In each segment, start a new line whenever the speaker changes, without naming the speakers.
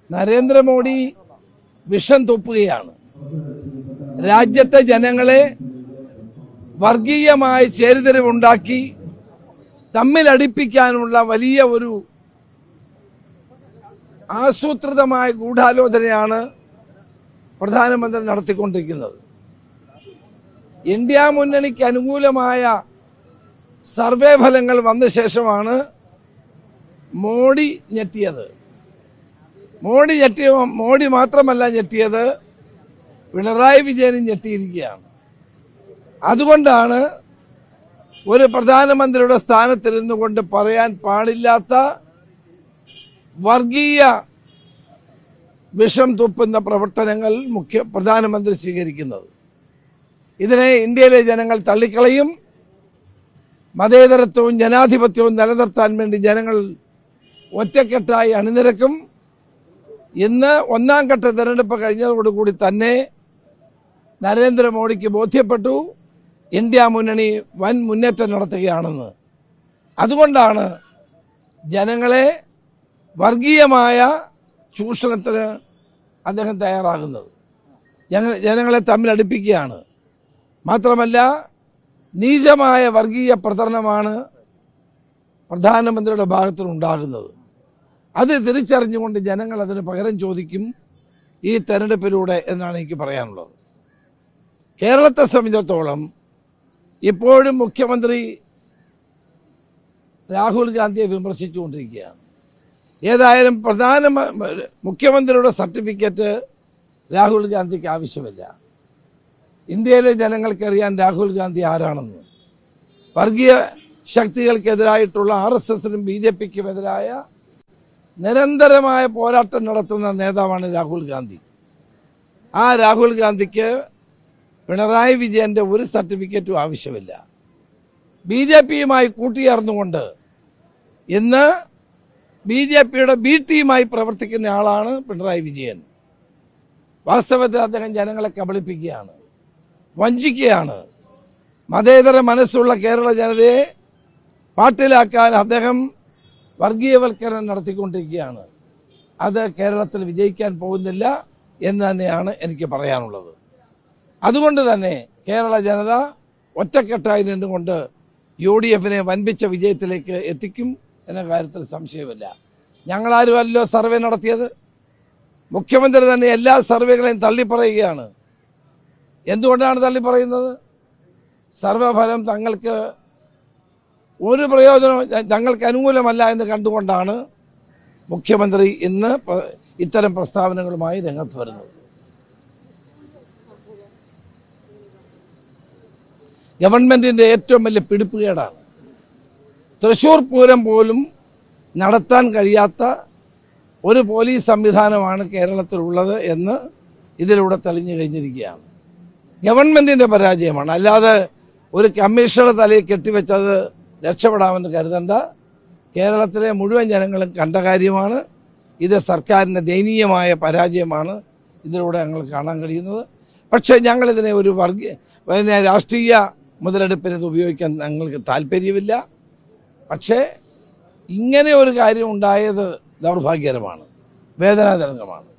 നരേന്ദ്രമോദി വിഷം തുപ്പുകയാണ്. രാജ്യത്തെ ജനങ്ങളെ വർഗീയമായ ചേരിതിരിവുണ്ടാക്കി തമ്മിലടിപ്പിക്കാനുള്ള വലിയ ഒരു ആസൂത്രിതമായ ഗൂഢാലോചനയാണ് പ്രധാനമന്ത്രി നടത്തിക്കൊണ്ടിരിക്കുന്നത്. ഇന്ത്യ മുന്നണിക്ക് അനുകൂലമായ സർവേ ഫലങ്ങൾ വന്ന ശേഷമാണ് മോഡി ഞെട്ടിയത്. മോഡി മാത്രമല്ല ഞെട്ടിയത്, പിണറായി വിജയനും ഞെട്ടിയിരിക്കുകയാണ്. അതുകൊണ്ടാണ് ഒരു പ്രധാനമന്ത്രിയുടെ സ്ഥാനത്തിരുന്നു കൊണ്ട് പറയാൻ പാടില്ലാത്ത വർഗീയ വിഷം തുപ്പുന്ന പ്രവർത്തനങ്ങൾ പ്രധാനമന്ത്രി സ്വീകരിക്കുന്നത്. ഇതിനെ ഇന്ത്യയിലെ ജനങ്ങൾ തള്ളിക്കളയും. മതേതരത്വവും ജനാധിപത്യവും നിലനിർത്താൻ വേണ്ടി ജനങ്ങൾ ഒറ്റക്കെട്ടായി അണിനിരക്കും. ഇന്ന് ഒന്നാം ഘട്ട തെരഞ്ഞെടുപ്പ് കഴിഞ്ഞതോടുകൂടി തന്നെ നരേന്ദ്രമോദിക്ക് ബോധ്യപ്പെട്ടു ഇന്ത്യ മുന്നണി വൻ മുന്നേറ്റം നടത്തുകയാണെന്ന്. അതുകൊണ്ടാണ് ജനങ്ങളെ വർഗീയമായ ചൂഷണത്തിന് അദ്ദേഹം തയ്യാറാകുന്നത്. ജനങ്ങളെ തമ്മിലടിപ്പിക്കുകയാണ്. മാത്രമല്ല, നീചമായ വർഗീയ പ്രചരണമാണ് പ്രധാനമന്ത്രിയുടെ ഭാഗത്തുനിന്നുണ്ടാകുന്നത്. അത് തിരിച്ചറിഞ്ഞുകൊണ്ട് ജനങ്ങൾ അതിന് പകരം ചോദിക്കും ഈ തെരഞ്ഞെടുപ്പിലൂടെ എന്നാണ് എനിക്ക് പറയാനുള്ളത്. കേരളത്തെ സംബന്ധിച്ചിടത്തോളം ഇപ്പോഴും മുഖ്യമന്ത്രി രാഹുൽ ഗാന്ധിയെ വിമർശിച്ചുകൊണ്ടിരിക്കുകയാണ്. ഏതായാലും മുഖ്യമന്ത്രിയുടെ സർട്ടിഫിക്കറ്റ് രാഹുൽ ഗാന്ധിക്ക് ആവശ്യമില്ല. ഇന്ത്യയിലെ ജനങ്ങൾക്കറിയാൻ രാഹുൽ ഗാന്ധി ആരാണെന്ന്. വർഗീയ ശക്തികൾക്കെതിരായിട്ടുള്ള RSSനും BJPക്കും എതിരായ നിരന്തരമായ പോരാട്ടം നടത്തുന്ന നേതാവാണ് രാഹുൽ ഗാന്ധി. ആ രാഹുൽ ഗാന്ധിക്ക് പിണറായി വിജയന്റെ ഒരു സർട്ടിഫിക്കറ്റും ആവശ്യമില്ല. BJPയുമായി കൂട്ടിയേർന്നുകൊണ്ട് ഇന്ന് BJPയുടെ B ടീമായി പ്രവർത്തിക്കുന്ന ആളാണ് പിണറായി വിജയൻ. വാസ്തവത്തിൽ അദ്ദേഹം ജനങ്ങളെ കബളിപ്പിക്കുകയാണ്, വഞ്ചിക്കുകയാണ്. മതേതര മനസ്സുള്ള കേരള ജനതയെ പാട്ടിലാക്കാൻ അദ്ദേഹം വർഗീയവൽക്കരണം നടത്തിക്കൊണ്ടിരിക്കുകയാണ്. അത് കേരളത്തിൽ വിജയിക്കാൻ പോകുന്നില്ല എന്ന് തന്നെയാണ് എനിക്ക് പറയാനുള്ളത്. അതുകൊണ്ട് തന്നെ കേരള ജനത ഒറ്റക്കെട്ടായി നിന്നുകൊണ്ട് UDFനെ വൻപിച്ച വിജയത്തിലേക്ക് എത്തിക്കും എന്ന കാര്യത്തിൽ സംശയമില്ല. ഞങ്ങളാരുമല്ലോ സർവേ നടത്തിയത്. മുഖ്യമന്ത്രി തന്നെ എല്ലാ സർവേകളെയും തള്ളിപ്പറയുകയാണ്. എന്തുകൊണ്ടാണ് തള്ളിപ്പറയുന്നത്? സർവേ ഫലം തങ്ങൾക്ക് ഒരു പ്രയോജനം, തങ്ങൾക്ക് അനുകൂലമല്ല എന്ന് കണ്ടുകൊണ്ടാണ് മുഖ്യമന്ത്രി ഇന്ന് ഇത്തരം പ്രസ്താവനകളുമായി രംഗത്ത് വരുന്നത്. ഗവൺമെന്റിന്റെ ഏറ്റവും വലിയ പിടിപ്പുകേടാണ്. തൃശൂർ പൂരം പോലും നടത്താൻ കഴിയാത്ത ഒരു പോലീസ് സംവിധാനമാണ് കേരളത്തിലുള്ളത് എന്ന് ഇതിലൂടെ തെളിഞ്ഞു കഴിഞ്ഞിരിക്കുകയാണ്. ഗവൺമെന്റിന്റെ പരാജയമാണ്. അല്ലാതെ ഒരു കമ്മീഷണറുടെ തലയിൽ കെട്ടിവെച്ചത് രക്ഷപ്പെടാമെന്ന് കരുതണ്ട. കേരളത്തിലെ മുഴുവൻ ജനങ്ങളും കണ്ട കാര്യമാണ്. ഇത് സർക്കാരിന്റെ ദയനീയമായ പരാജയമാണ് ഇതിലൂടെ ഞങ്ങൾ കാണാൻ കഴിയുന്നത്. പക്ഷേ ഞങ്ങളിതിനെ ഒരു രാഷ്ട്രീയ മുതലെടുപ്പിന് ഇത് ഉപയോഗിക്കാൻ ഞങ്ങൾക്ക് താല്പര്യമില്ല. പക്ഷേ ഇങ്ങനെ ഒരു കാര്യം ഉണ്ടായത് ദൗർഭാഗ്യകരമാണ്, വേദനാജനകമാണ്.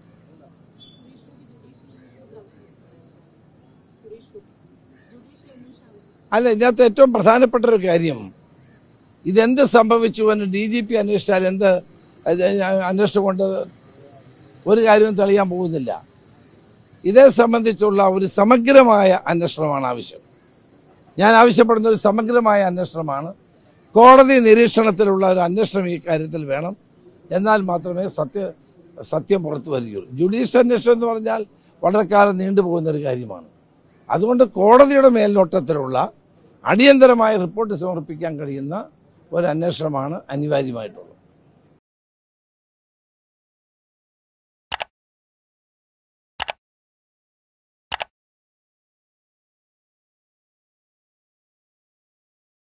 അല്ല, ഇതിനകത്ത് ഏറ്റവും പ്രധാനപ്പെട്ട ഒരു കാര്യം, ഇതെന്ത് സംഭവിച്ചു എന്ന് DGP അന്വേഷിച്ചാൽ എന്ത് അന്വേഷണം കൊണ്ട് ഒരു കാര്യവും തെളിയാൻ പോകുന്നില്ല. ഇതേ സംബന്ധിച്ചുള്ള ഒരു സമഗ്രമായ അന്വേഷണമാണ് ആവശ്യം. ഞാൻ ആവശ്യപ്പെടുന്ന ഒരു സമഗ്രമായ അന്വേഷണമാണ്. കോടതി നിരീക്ഷണത്തിലുള്ള ഒരു അന്വേഷണം ഈ കാര്യത്തിൽ വേണം. എന്നാൽ മാത്രമേ സത്യം പുറത്തു വരികയുള്ളൂ. ജുഡീഷ്യൽ അന്വേഷണം എന്ന് പറഞ്ഞാൽ വളരെ കാലം നീണ്ടുപോകുന്ന ഒരു കാര്യമാണ്. അതുകൊണ്ട് കോടതിയുടെ മേൽനോട്ടത്തിലുള്ള അടിയന്തരമായ റിപ്പോർട്ട് സമർപ്പിക്കാൻ കഴിയുന്ന ഒരു അന്വേഷണമാണ് അനിവാര്യമായിട്ടുള്ളത്.